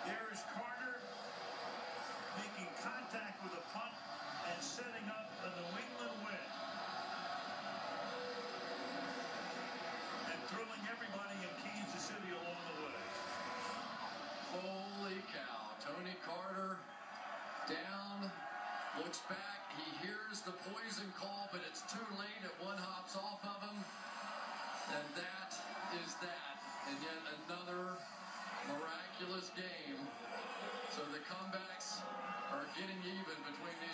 There is Carter making contact with a punt and setting up a New England win. And thrilling everybody in Kansas City along the way. Holy cow. Tony Carter down, looks back, he hears the poison call, but it's too late. It one hops off of him. And that is that. And yet another miraculous game. So the comebacks are getting even between the